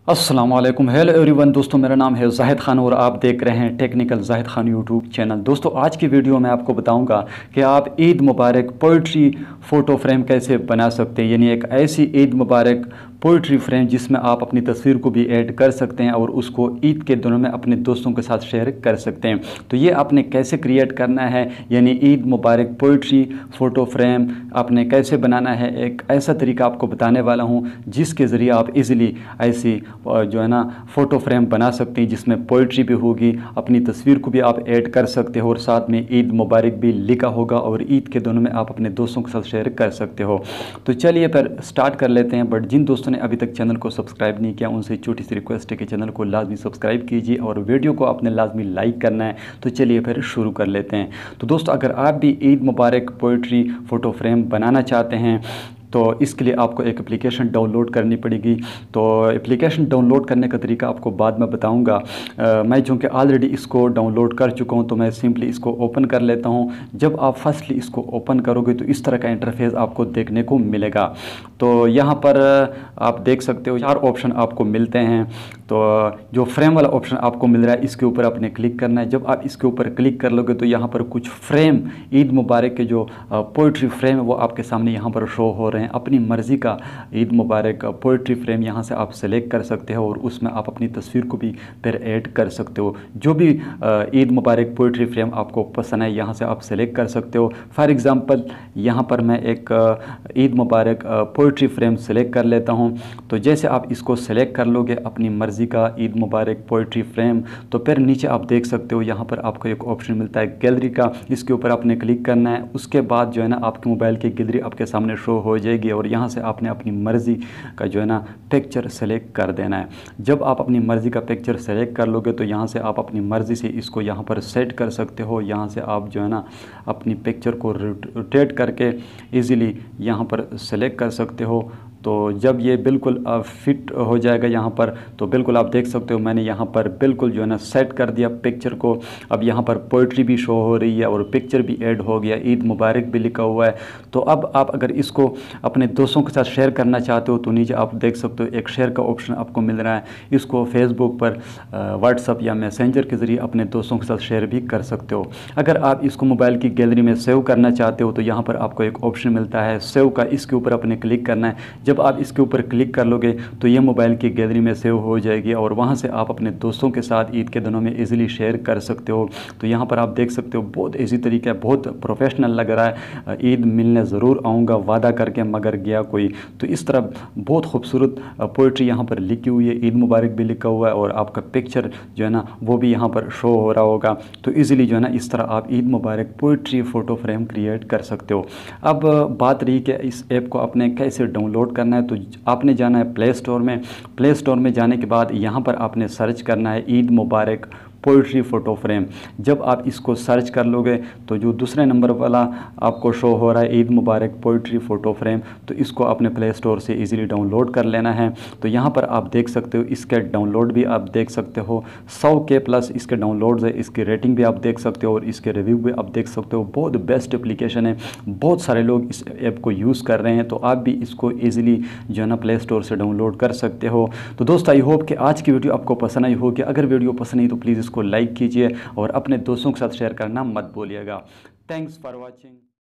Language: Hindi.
अस्सलाम वालेकुम, हेलो एवरीवन। दोस्तों, मेरा नाम है जाहिद खान और आप देख रहे हैं technical Zahid Khan YouTube channel. दोस्तों, आज की वीडियो में आपको बताऊंगा कि आप ईद मुबारक पोइट्री फ़ोटो फ्रेम कैसे बना सकते हैं, यानी एक ऐसी ईद मुबारक पोइट्री फ्रेम जिसमें आप अपनी तस्वीर को भी ऐड कर सकते हैं और उसको ईद के दिनों में अपने दोस्तों के साथ शेयर कर सकते हैं। तो ये आपने कैसे क्रिएट करना है, यानी ईद मुबारक पोइट्री फ़ोटो फ्रेम आपने कैसे बनाना है, एक ऐसा तरीका आपको बताने वाला हूँ जिसके ज़रिए आप इजीली ऐसी जो है ना फ़ोटो फ्रेम बना सकते हैं जिसमें पोइट्री भी होगी, अपनी तस्वीर को भी आप ऐड कर सकते हो और साथ में ईद मुबारक भी लिखा होगा और ईद के दिनों में आप अपने दोस्तों के साथ शेयर कर सकते हो। तो चलिए फिर स्टार्ट कर लेते हैं। बट जिन दोस्तों ने अभी तक चैनल को सब्सक्राइब नहीं किया उनसे छोटी सी रिक्वेस्ट है कि चैनल को लाजमी सब्सक्राइब कीजिए और वीडियो को आपने लाजमी लाइक करना है। तो चलिए फिर शुरू कर लेते हैं। तो दोस्तों, अगर आप भी ईद मुबारक पोइट्री फ़ोटो फ्रेम बनाना चाहते हैं तो इसके लिए आपको एक एप्लीकेशन डाउनलोड करनी पड़ेगी। तो एप्लीकेशन डाउनलोड करने का तरीका आपको बाद में बताऊंगा। मैं चूँकि ऑलरेडी इसको डाउनलोड कर चुका हूं तो मैं सिंपली इसको ओपन कर लेता हूं। जब आप फर्स्टली इसको ओपन करोगे तो इस तरह का इंटरफेस आपको देखने को मिलेगा। तो यहाँ पर आप देख सकते हो 4 ऑप्शन आपको मिलते हैं। तो जो फ्रेम वाला ऑप्शन आपको मिल रहा है इसके ऊपर आपने क्लिक करना है। जब आप इसके ऊपर क्लिक कर लोगे तो यहाँ पर कुछ फ्रेम ईद मुबारक के जो पोइट्री फ्रेम है वो आपके सामने यहाँ पर शो हो रहे हैं। अपनी मर्ज़ी का ईद मुबारक पोइट्री फ्रेम यहाँ से आप सेलेक्ट कर सकते हो और उसमें आप अपनी तस्वीर को भी फिर ऐड कर सकते हो। जो भी ईद मुबारक पोइट्री फ्रेम आपको पसंद है यहाँ से आप सेलेक्ट कर सकते हो। फॉर एग्ज़ाम्पल यहाँ पर मैं एक ईद मुबारक पोइट्री फ्रेम सेलेक्ट कर लेता हूँ। तो जैसे आप इसको सेलेक्ट कर लोगे अपनी मर्ज़ी का ईद मुबारक पोइट्री फ्रेम, तो फिर नीचे आप देख सकते हो यहाँ पर आपको एक ऑप्शन मिलता है गैलरी का। इसके ऊपर आपने क्लिक करना है। उसके बाद जो है ना आपके मोबाइल की गैलरी आपके सामने शो हो जाएगी और यहाँ से आपने अपनी मर्ज़ी का जो है ना पिक्चर सेलेक्ट कर देना है। जब आप अपनी मर्ज़ी का पिक्चर सेलेक्ट कर लोगे तो यहाँ से आप अपनी मर्ज़ी से इसको यहाँ पर सेट कर सकते हो। यहाँ से आप जो है ना अपनी पिक्चर को रोटेट करके इजीली यहाँ पर सेलेक्ट कर सकते हो। तो जब ये बिल्कुल फिट हो जाएगा यहाँ पर तो बिल्कुल आप देख सकते हो मैंने यहाँ पर बिल्कुल जो है ना सेट कर दिया पिक्चर को। अब यहाँ पर पोइट्री भी शो हो रही है और पिक्चर भी ऐड हो गया, ईद मुबारक भी लिखा हुआ है। तो अब आप अगर इसको अपने दोस्तों के साथ शेयर करना चाहते हो तो नीचे आप देख सकते हो एक शेयर का ऑप्शन आपको मिल रहा है। इसको फेसबुक पर, व्हाट्सअप या मैसेंजर के ज़रिए अपने दोस्तों के साथ शेयर भी कर सकते हो। अगर आप इसको मोबाइल की गैलरी में सेव करना चाहते हो तो यहाँ पर आपको एक ऑप्शन मिलता है सेव का। इसके ऊपर अपने क्लिक करना है। जब आप इसके ऊपर क्लिक कर लोगे तो ये मोबाइल की गैलरी में सेव हो जाएगी और वहाँ से आप अपने दोस्तों के साथ ईद के दिनों में इजीली शेयर कर सकते हो। तो यहाँ पर आप देख सकते हो बहुत इजी तरीका है, बहुत प्रोफेशनल लग रहा है। ईद मिलने ज़रूर आऊँगा वादा करके मगर गया कोई। तो इस तरह बहुत खूबसूरत पोइट्री यहाँ पर लिखी हुई है, ईद मुबारक भी लिखा हुआ है और आपका पिक्चर जो है ना वो भी यहाँ पर शो हो रहा होगा। तो ईज़िली जो है ना इस तरह आप ईद मुबारक पोइट्री फ़ोटो फ्रेम क्रिएट कर सकते हो। अब बात रही कि इस ऐप को आपने कैसे डाउनलोड करना है। तो आपने जाना है प्ले स्टोर में। प्ले स्टोर में जाने के बाद यहाँ पर आपने सर्च करना है ईद मुबारक पोइट्री फ़ोटो फ्रेम। जब आप इसको सर्च कर लोगे तो जो दूसरे नंबर वाला आपको शो हो रहा है ईद मुबारक पोइट्री फ़ोटो फ्रेम, तो इसको आपने प्ले स्टोर से इजीली डाउनलोड कर लेना है। तो यहाँ पर आप देख सकते हो इसके डाउनलोड भी आप देख सकते हो, 100 के प्लस इसके डाउनलोड्स है। इसकी रेटिंग भी आप देख सकते हो और इसके रिव्यू भी आप देख सकते हो। बहुत बेस्ट एप्लीकेशन है, बहुत सारे लोग इस ऐप को यूज़ कर रहे हैं। तो आप भी इसको ईज़िली जो है ना प्ले स्टोर से डाउनलोड कर सकते हो। तो दोस्तों, आई होप कि आज की वीडियो आपको पसंद आई होगी। अगर वीडियो पसंद आई तो प्लीज़ इसको लाइक कीजिए और अपने दोस्तों के साथ शेयर करना मत भूलिएगा। Thanks for watching.